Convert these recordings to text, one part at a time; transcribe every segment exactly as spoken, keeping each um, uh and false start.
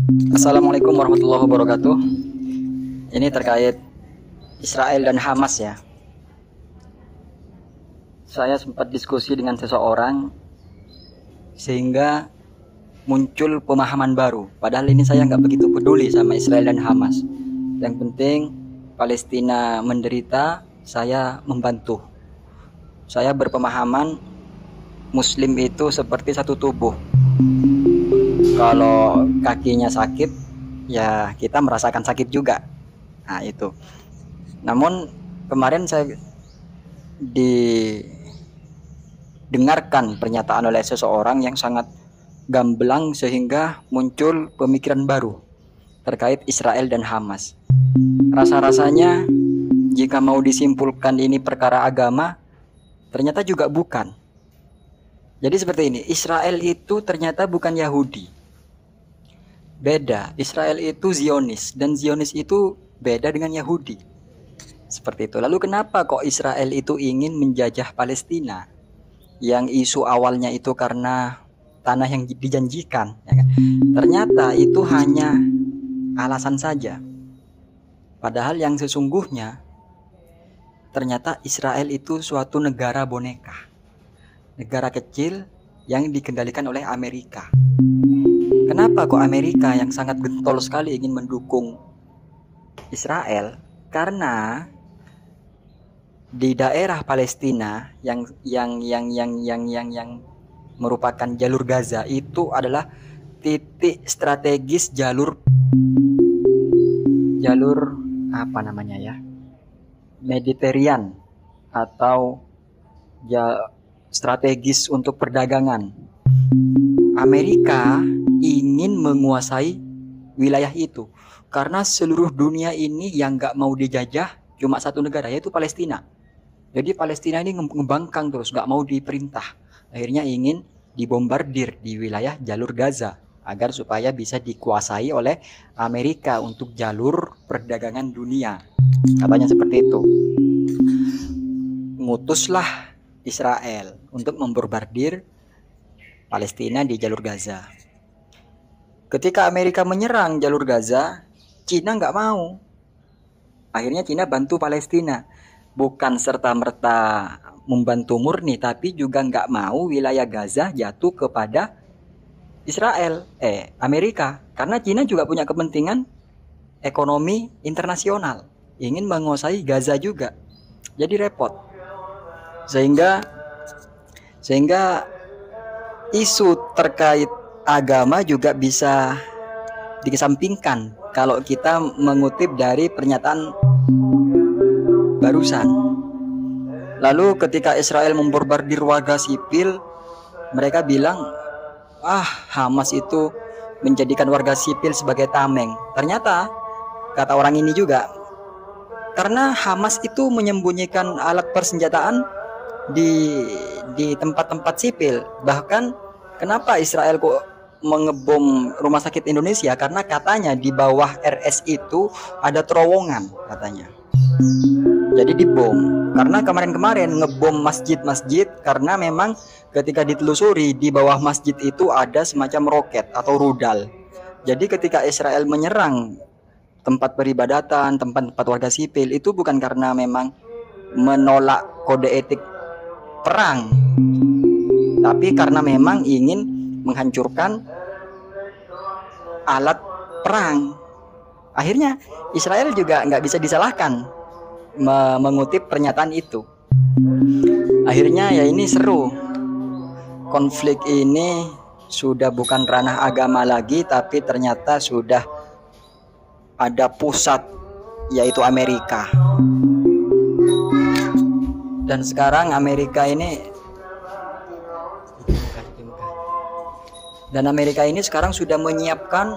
Assalamualaikum warahmatullahi wabarakatuh. Ini terkait Israel dan Hamas ya. Saya sempat diskusi dengan seseorang sehingga muncul pemahaman baru. Padahal ini saya nggak begitu peduli sama Israel dan Hamas. Yang penting Palestina menderita, saya membantu. Saya berpemahaman Muslim itu seperti satu tubuh. Kalau kakinya sakit, ya kita merasakan sakit juga. Nah itu. Namun kemarin saya didengarkan pernyataan oleh seseorang yang sangat gamblang sehingga muncul pemikiran baru terkait Israel dan Hamas. Rasa-rasanya jika mau disimpulkan ini perkara agama, ternyata juga bukan. Jadi seperti ini, Israel itu ternyata bukan Yahudi. Beda, Israel itu Zionis, dan Zionis itu beda dengan Yahudi. Seperti itu. Lalu kenapa kok Israel itu ingin menjajah Palestina? Yang isu awalnya itu karena tanah yang dijanjikan, ya kan? Ternyata itu hanya alasan saja. Padahal yang sesungguhnya ternyata Israel itu suatu negara boneka. Negara kecil yang dikendalikan oleh Amerika. Kenapa kok Amerika yang sangat getol sekali ingin mendukung Israel? Karena di daerah Palestina yang yang yang yang yang yang yang merupakan jalur Gaza itu adalah titik strategis jalur jalur apa namanya ya? Mediterranean atau ya strategis untuk perdagangan. Amerika ingin menguasai wilayah itu karena seluruh dunia ini yang gak mau dijajah cuma satu negara, yaitu Palestina. Jadi Palestina ini ngembangkang terus, gak mau diperintah. Akhirnya ingin dibombardir di wilayah jalur Gaza agar supaya bisa dikuasai oleh Amerika untuk jalur perdagangan dunia. Katanya seperti itu. Ngutuslah Israel untuk membombardir Palestina di jalur Gaza. Ketika Amerika menyerang jalur Gaza, Cina nggak mau. Akhirnya Cina bantu Palestina. Bukan serta-merta membantu murni, tapi juga nggak mau wilayah Gaza jatuh kepada Israel, eh Amerika. Karena Cina juga punya kepentingan ekonomi internasional. Ingin menguasai Gaza juga. Jadi repot. Sehingga sehingga isu terkait agama juga bisa dikesampingkan kalau kita mengutip dari pernyataan barusan. Lalu ketika Israel membombardir warga sipil, mereka bilang, ah Hamas itu menjadikan warga sipil sebagai tameng. Ternyata kata orang ini juga, karena Hamas itu menyembunyikan alat persenjataan di di tempat-tempat sipil. Bahkan kenapa Israel kok mengebom rumah sakit Indonesia? Karena katanya di bawah R S itu ada terowongan katanya. Jadi dibom. Karena kemarin-kemarin ngebom masjid-masjid karena memang ketika ditelusuri di bawah masjid itu ada semacam roket atau rudal. Jadi ketika Israel menyerang tempat peribadatan, tempat-tempat warga sipil, itu bukan karena memang menolak kode etik perang, tapi karena memang ingin menghancurkan alat perang. Akhirnya Israel juga nggak bisa disalahkan me mengutip pernyataan itu. Akhirnya ya ini seru. Konflik ini sudah bukan ranah agama lagi, tapi ternyata sudah ada pusat, yaitu Amerika. Dan sekarang Amerika ini Dan Amerika ini sekarang sudah menyiapkan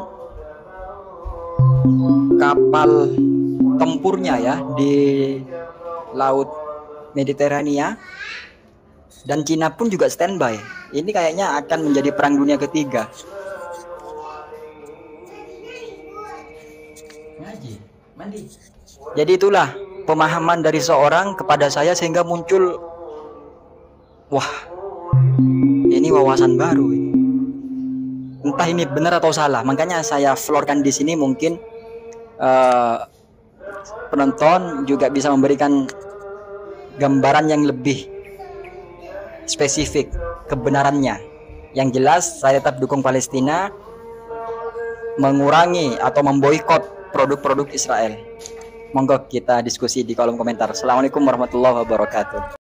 kapal tempurnya ya di Laut Mediterania. Dan Cina pun juga standby. Ini kayaknya akan menjadi perang dunia ketiga. Jadi itulah pemahaman dari seorang kepada saya sehingga muncul, wah, ini wawasan baru. Entah ini benar atau salah, makanya saya floorkan di sini. Mungkin uh, penonton juga bisa memberikan gambaran yang lebih spesifik kebenarannya. Yang jelas saya tetap dukung Palestina, mengurangi atau memboikot produk-produk Israel. Monggo kita diskusi di kolom komentar. Assalamualaikum warahmatullahi wabarakatuh.